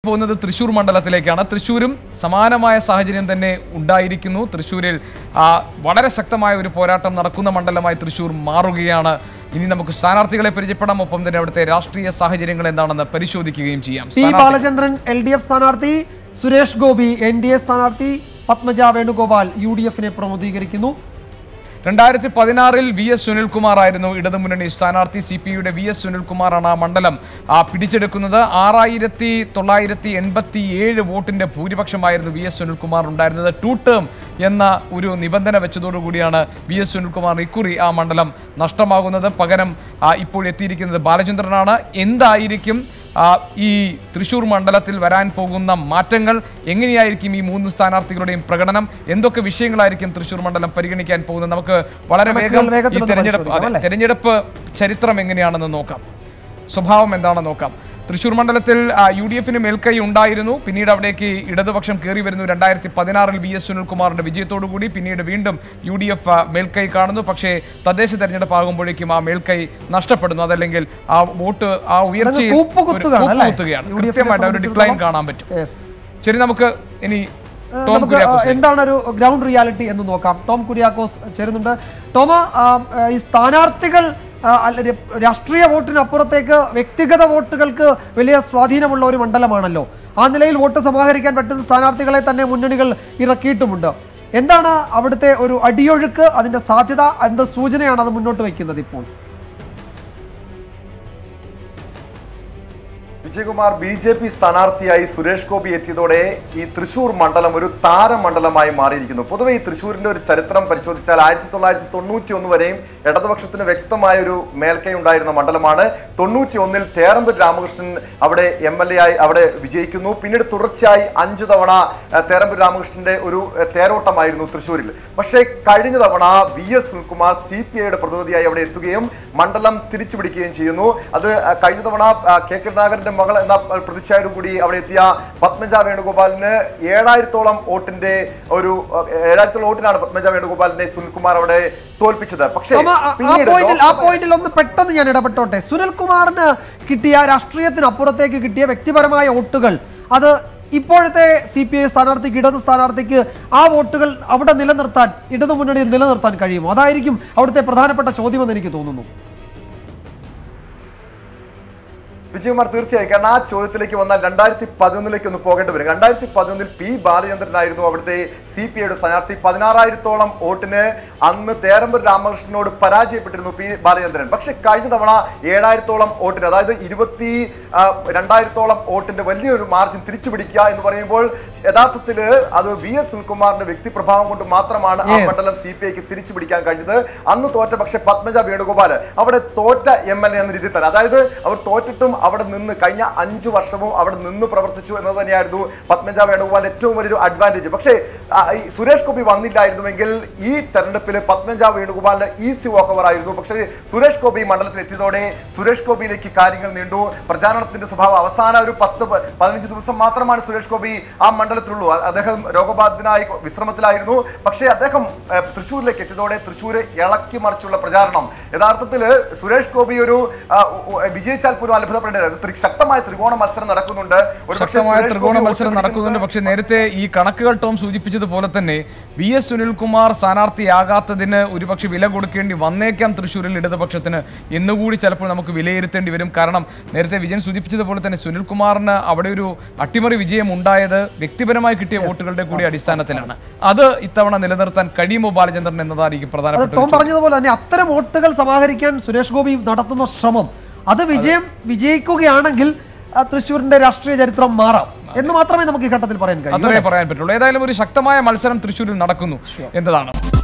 പോകുന്നത് തൃശ്ശൂർ മണ്ഡലത്തിലേക്കാണ്. തൃശ്ശൂരും സമാനമായ സാഹചര്യം തന്നെ ഉണ്ടായിരിക്കുന്നു. തൃശ്ശൂരിൽ വളരെ ശക്തമായ ഒരു പോരാട്ടം നടക്കുന്ന മണ്ഡലമായി തൃശ്ശൂർ മാറുകയാണ്. ഇനി നമുക്ക് സ്ഥാനാർത്ഥികളെ പരിചയപ്പെടാം, ഒപ്പം തന്നെ അവിടുത്തെ രാഷ്ട്രീയ സാഹചര്യങ്ങൾ എന്താണെന്ന് പരിശോധിക്കുകയും ചെയ്യാം. പി ബാലചന്ദ്രൻ LDF സ്ഥാനാർത്ഥി, സുരേഷ് ഗോപി NDA സ്ഥാനാർത്ഥി, പത്മജ വേണുഗോപാൽ UDFനെ പ്രതിനിധീകരിക്കുന്നു. 2016-ൽ VS സുനിൽകുമാർ ആയിരുന്നു ഇടതുമുന്നണി സ്ഥാനാർത്ഥി. CPIയുടെ VS സുനിൽകുമാറാണ് ആ മണ്ഡലം പിടിച്ചെടുക്കുന്നത്. 6987 വോട്ടിന്റെ ഭൂരിപക്ഷമായിരുന്നു VS സുനിൽകുമാർ ഉണ്ടായിരുന്നത്. 2 ടേം എന്ന ഒരു നിബന്ധന വെച്ചതോടുകൂടിയാണ് VS സുനിൽകുമാർ ഇക്കുറി ആ മണ്ഡലം നഷ്ടമാകുന്നത്. പകരം ഇപ്പോൾ എത്തിയിരിക്കുന്നത് ബാലചന്ദ്രനാണ്. എന്തായിരിക്കും ഈ തൃശ്ശൂർ മണ്ഡലത്തിൽ വരാൻ പോകുന്ന മാറ്റങ്ങൾ? എങ്ങനെയായിരിക്കും ഈ 3 സ്ഥാനാർത്ഥികളുടെയും പ്രകടനം? എന്തൊക്കെ വിഷയങ്ങളായിരിക്കും തൃശ്ശൂർ മണ്ഡലം പരിഗണിക്കാൻ പോകുന്നത്? നമുക്ക് വളരെ വേഗം ഈ തെരഞ്ഞെടുപ്പ് ചരിത്രം എങ്ങനെയാണെന്ന് നോക്കാം, സ്വഭാവം എന്താണെന്ന് നോക്കാം. തൃശ്ശൂർ മണ്ഡലത്തിൽ UDFന് മേൽക്കൈ ഉണ്ടായിരുന്നു. പിന്നീട് അവിടേക്ക് ഇടതുപക്ഷം കയറി വരുന്നു. 2016-ൽ VS സുനിൽകുമാറിന്റെ വിജയത്തോടുകൂടി പിന്നീട് വീണ്ടും UDF മേൽക്കൈ കാണുന്നു. പക്ഷേ തദ്ദേശ തെരഞ്ഞെടുപ്പ് ആകുമ്പോഴേക്കും ആ മേൽക്കൈ നഷ്ടപ്പെടുന്നു. അതല്ലെങ്കിൽ ആ വോട്ട് ആ ഉയർച്ചയിൽ കൂപ്പുകുത്തുകയാണ്. കൃത്യമായിട്ട് ഒരു ഡിക്ലൈൻ കാണാൻ പറ്റും. ശരി, നമുക്ക് ഇനി എന്താണ് ഒരു ഗ്രൗണ്ട് റിയാലിറ്റി എന്ന് നോക്കാം. ടോം കുര്യാക്കോസ് ചേരുന്നുണ്ട്. ടോമ, ഈ സ്ഥാനാർത്ഥികൾ രാഷ്ട്രീയ വോട്ടിനപ്പുറത്തേക്ക് വ്യക്തിഗത വോട്ടുകൾക്ക് വലിയ സ്വാധീനമുള്ള ഒരു മണ്ഡലമാണല്ലോ. ആ നിലയിൽ വോട്ട് സമാഹരിക്കാൻ പറ്റുന്ന സ്ഥാനാർത്ഥികളെ തന്നെ മുന്നണികൾ ഇറക്കിയിട്ടുമുണ്ട്. എന്താണ് അവിടുത്തെ ഒരു അടിയൊഴുക്ക്, അതിന്റെ സാധ്യത, എന്ത് സൂചനയാണ് അത് മുന്നോട്ട് വയ്ക്കുന്നത് ഇപ്പോൾ? വിജയകുമാർ, BJP സ്ഥാനാർത്ഥിയായി സുരേഷ് ഗോപി എത്തിയതോടെ ഈ തൃശ്ശൂർ മണ്ഡലം ഒരു താരമണ്ഡലമായി മാറിയിരിക്കുന്നു. പൊതുവെ ഈ തൃശ്ശൂരിന്റെ ഒരു ചരിത്രം പരിശോധിച്ചാൽ 1991 വരെയും ഇടതുപക്ഷത്തിന് വ്യക്തമായ ഒരു മേൽക്കൈ ഉണ്ടായിരുന്ന മണ്ഡലമാണ്. 91-ൽ തേറമ്പൂർ രാമകൃഷ്ണൻ അവിടെ MLA ആയി അവിടെ വിജയിക്കുന്നു. പിന്നീട് തുടർച്ചയായി 5 തവണ തേറമ്പൂർ രാമകൃഷ്ണന്റെ ഒരു തേരോട്ടമായിരുന്നു തൃശ്ശൂരിൽ. പക്ഷേ കഴിഞ്ഞ തവണ VS സുനിൽകുമാർ CPIയുടെ പ്രതിനിധിയായി അവിടെ എത്തുകയും മണ്ഡലം തിരിച്ചുപിടിക്കുകയും ചെയ്യുന്നു. അത് കഴിഞ്ഞ തവണ K കരുണാകരന്റെ മകൾ എന്ന പ്രതിച്ഛായോട് കൂടി അവിടെ എത്തിയ പത്മജ വേണുഗോപാലിന് 7000-ഓളം വോട്ടിനാണ് പത്മജ വേണുഗോപാലിനെ സുനിൽകുമാർ അവിടെ തോൽപ്പിച്ചത്. പക്ഷേ ആ പോയിന്റിൽ ഒന്ന് പെട്ടെന്ന് ഞാൻ ഇടപെട്ടോട്ടെ. സുനിൽകുമാറിന് കിട്ടിയ രാഷ്ട്രീയത്തിനപ്പുറത്തേക്ക് കിട്ടിയ വ്യക്തിപരമായ വോട്ടുകൾ, അത് ഇപ്പോഴത്തെ CPI സ്ഥാനാർത്ഥിക്ക്, ഇടത് സ്ഥാനാർത്ഥിക്ക് ആ വോട്ടുകൾ അവിടെ നിലനിർത്താൻ, ഇടതു മുന്നണി നിലനിർത്താൻ കഴിയുമോ? അതായിരിക്കും അവിടുത്തെ പ്രധാനപ്പെട്ട ചോദ്യമെന്ന് എനിക്ക് തോന്നുന്നു. വിജയകുമാർ, തീർച്ചയായും. കാരണം ആ ചോദ്യത്തിലേക്ക് വന്നാൽ 2011-ലേക്ക് ഒന്ന് പോകേണ്ടി വരും. 2011-ൽ P ബാലചന്ദ്രനായിരുന്നു അവിടുത്തെ CPIയുടെ സ്ഥാനാർത്ഥി. 16,000-ഓളം വോട്ടിന് അന്ന് തേറമ്പൂർ രാമകൃഷ്ണനോട് പരാജയപ്പെട്ടിരുന്നു P ബാലചന്ദ്രൻ. പക്ഷെ കഴിഞ്ഞ തവണ 7,000-ഓളം വോട്ടിന്, അതായത് 22,000-ഓളം വോട്ടിന്റെ വലിയൊരു മാർജിൻ തിരിച്ചു പിടിക്കുക എന്ന് പറയുമ്പോൾ യഥാർത്ഥത്തിൽ അത് VS സുനിൽകുമാറിന്റെ വ്യക്തിപ്രഭാവം കൊണ്ട് മാത്രമാണ് ആ മണ്ഡലം CPIക്ക് തിരിച്ചു പിടിക്കാൻ കഴിഞ്ഞത്. അന്ന് തോറ്റ പക്ഷെ പത്മജ വേണുഗോപാൽ അവിടെ തോറ്റ MLA എന്ന രീതിയിൽ തന്നെ, അതായത് അവർ തോറ്റിട്ടും അവിടെ നിന്ന് കഴിഞ്ഞ 5 വർഷവും അവിടെ നിന്ന് പ്രവർത്തിച്ചു എന്നത് തന്നെയായിരുന്നു പത്മജ വേണുഗോപാലിന്റെ ഏറ്റവും വലിയൊരു അഡ്വാൻറ്റേജ്. പക്ഷേ സുരേഷ് ഗോപി വന്നില്ലായിരുന്നുവെങ്കിൽ ഈ തെരഞ്ഞെടുപ്പിൽ പത്മജ വേണുഗോപാലിന് ഈസി വാക്കോവർ ആയിരുന്നു. പക്ഷേ സുരേഷ് ഗോപി മണ്ഡലത്തിൽ എത്തിയതോടെ സുരേഷ് ഗോപിയിലേക്ക് കാര്യങ്ങൾ നീണ്ടു. പ്രചാരണത്തിന്റെ സ്വഭാവം അവസാന ഒരു 10-15 ദിവസം മാത്രമാണ് സുരേഷ് ഗോപി ആ മണ്ഡലത്തിലുള്ളൂ. അദ്ദേഹം രോഗബാധിതനായി വിശ്രമത്തിലായിരുന്നു. പക്ഷേ അദ്ദേഹം തൃശ്ശൂരിലേക്ക് എത്തിയതോടെ തൃശ്ശൂര് ഇളക്കി മറിച്ചുള്ള പ്രചാരണം, യഥാർത്ഥത്തിൽ സുരേഷ് ഗോപി ഒരു വിജയിച്ചാൽ പോലും അത്ഭുതപ്പെടേണ്ടത്. ശക്തമായ ത്രികോണ മത്സരം നടക്കുന്നുണ്ട്. പക്ഷേ നേരത്തെ ഈ കണക്കുകൾ ടോം സൂചിപ്പിച്ചതുപോലെ തന്നെ VS സുനിൽകുമാർ സ്ഥാനാർത്ഥിയാകാത്തതിന് ഒരുപക്ഷെ വില കൊടുക്കേണ്ടി വന്നേക്കാം തൃശ്ശൂരിൽ ഇടതുപക്ഷത്തിന് എന്നുകൂടി ചിലപ്പോൾ നമുക്ക് വിലയിരുത്തേണ്ടി വരും. കാരണം നേരത്തെ വിജയൻ സൂചിപ്പിച്ചതുപോലെ തന്നെ സുനിൽകുമാറിന് അവിടെ ഒരു അട്ടിമറി വിജയം ഉണ്ടായത് വ്യക്തിപരമായി കിട്ടിയ വോട്ടുകളുടെ കൂടി അടിസ്ഥാനത്തിലാണ്. അത് ഇത്തവണ നിലനിർത്താൻ കഴിയുമോ ബാലചന്ദ്രൻ എന്നതായിരിക്കും പ്രധാനപ്പെട്ട. ടോം പറഞ്ഞതുപോലെ തന്നെ അത്തരം വോട്ടുകൾ സമാഹരിക്കാൻ സുരേഷ് ഗോപി നടത്തുന്ന ശ്രമം, അത് വിജയിക്കുകയാണെങ്കിൽ തൃശ്ശൂരിന്റെ രാഷ്ട്രീയ ചരിത്രം മാറാം എന്ന് മാത്രമേ നമുക്ക് ഈ ഘട്ടത്തിൽ പറയാൻ കഴിയൂ. അത്രേ പറയാൻ പറ്റുള്ളൂ. ഏതായാലും ഒരു ശക്തമായ മത്സരം തൃശ്ശൂരിൽ നടക്കുന്നു എന്നതാണ്.